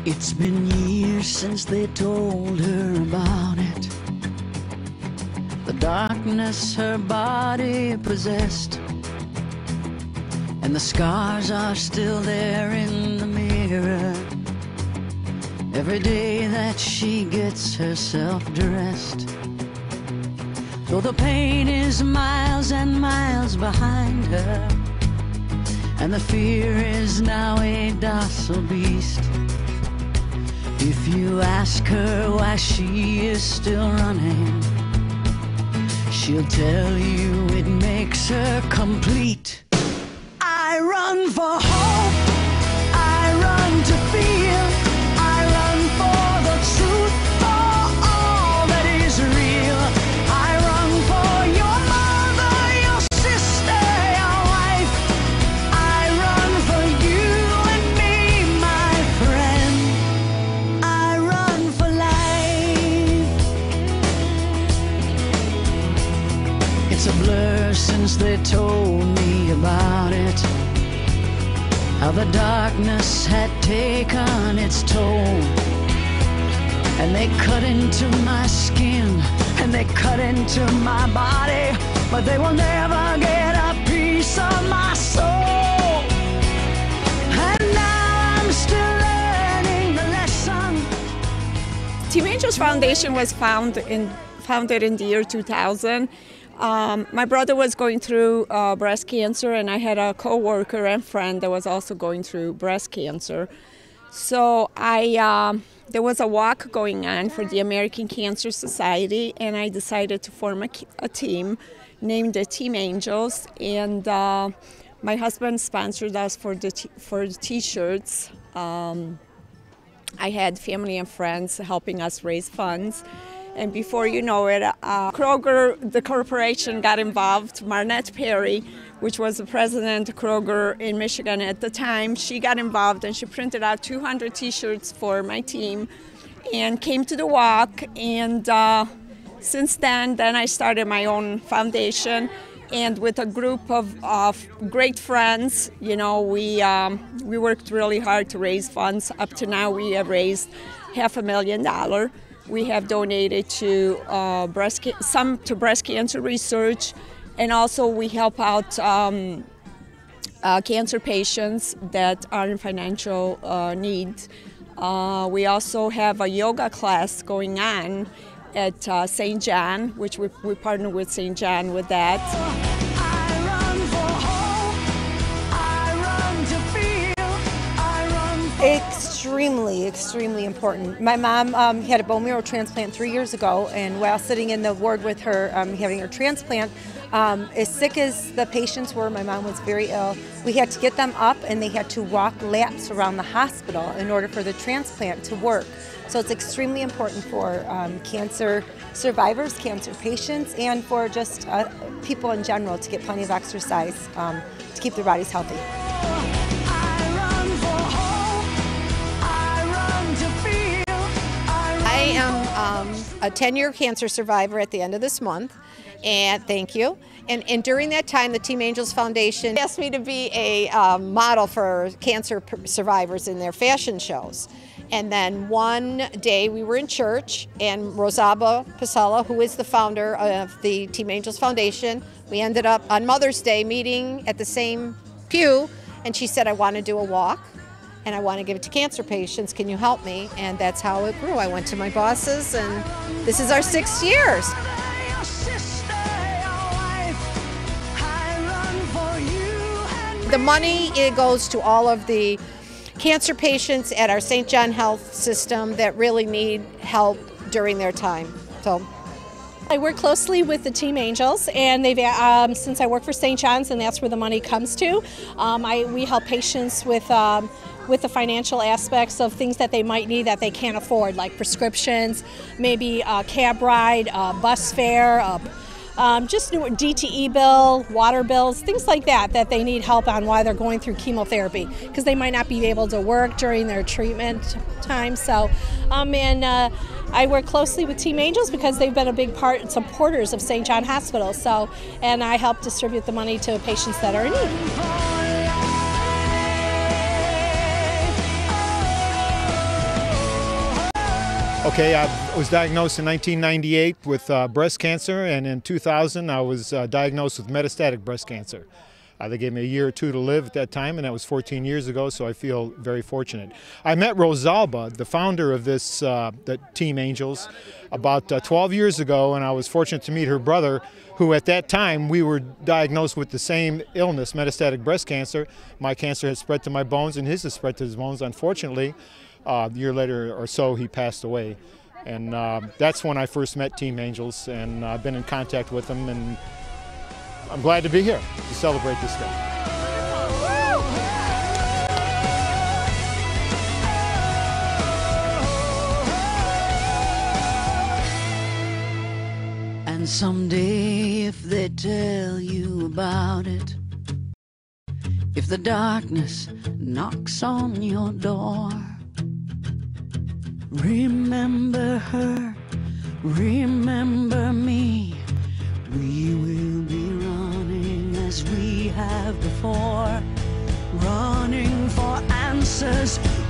It's been years since they told her about it. The darkness her body possessed, and the scars are still there in the mirror. Every day that she gets herself dressed, though the pain is miles and miles behind her, and the fear is now a docile beast. If you ask her why she is still running, she'll tell you it makes her complete. I run for hope, I run to feel, I run for the truth, for all that is real. I run for your mother, your sister, your wife. I run for you and me, my friend. I run for life. It's a blur since they told me about it, how the darkness had taken its toll. And they cut into my skin, and they cut into my body, but they will never get a piece of my soul. And now I'm still learning the lesson. Team Angels Foundation was founded in the year 2000. My brother was going through breast cancer, and I had a co-worker and friend that was also going through breast cancer. So there was a walk going on for the American Cancer Society, and I decided to form a team named the Team Angels. And my husband sponsored us for the T-shirts. I had family and friends helping us raise funds. And before you know it, Kroger, the corporation, got involved. Marnette Perry, which was the president of Kroger in Michigan at the time, she got involved, and she printed out 200 T-shirts for my team and came to the walk. And since then I started my own foundation. And with a group of great friends, you know, we worked really hard to raise funds. Up to now, we have raised $500,000. We have donated to some to breast cancer research, and also we help out cancer patients that are in financial need. We also have a yoga class going on at St. John, which we partner with St. John with that. Extremely important. My mom had a bone marrow transplant 3 years ago, and while sitting in the ward with her having her transplant, as sick as the patients were, my mom was very ill. We had to get them up, and they had to walk laps around the hospital in order for the transplant to work. So it's extremely important for cancer survivors, cancer patients, and for just people in general to get plenty of exercise to keep their bodies healthy. I am a 10-year cancer survivor at the end of this month, and thank you. And during that time, the Team Angels Foundation asked me to be a model for cancer survivors in their fashion shows. And then one day we were in church, and Rosaba Pasala, who is the founder of the Team Angels Foundation, we ended up on Mother's Day meeting at the same pew, and she said, I want to do a walk, and I want to give it to cancer patients. Can you help me? And that's how it grew. I went to my bosses, and this is our 6 years. The money, it goes to all of the cancer patients at our St. John Health system that really need help during their time. So I work closely with the Team Angels, and they've since I work for St. John's, and that's where the money comes to. We help patients with the financial aspects of things that they might need that they can't afford, like prescriptions, maybe a cab ride, a bus fare, just DTE bill, water bills, things like that they need help on while they're going through chemotherapy, because they might not be able to work during their treatment time. So, I work closely with Team Angels because they've been a big part, supporters of St. John Hospital. So, and I help distribute the money to patients that are in need. Okay, I was diagnosed in 1998 with breast cancer, and in 2000 I was diagnosed with metastatic breast cancer. They gave me a year or two to live at that time, and that was 14 years ago, so I feel very fortunate. I met Rosalba, the founder of this, the Team Angels, about 12 years ago, and I was fortunate to meet her brother, who at that time we were diagnosed with the same illness, metastatic breast cancer. My cancer had spread to my bones, and his had spread to his bones. Unfortunately, a year later or so, he passed away. And that's when I first met Team Angels, and I've been in contact with them, and I'm glad to be here to celebrate this day. And someday if they tell you about it, if the darkness knocks on your door, remember her, remember me. We will be running as we have before, running for answers,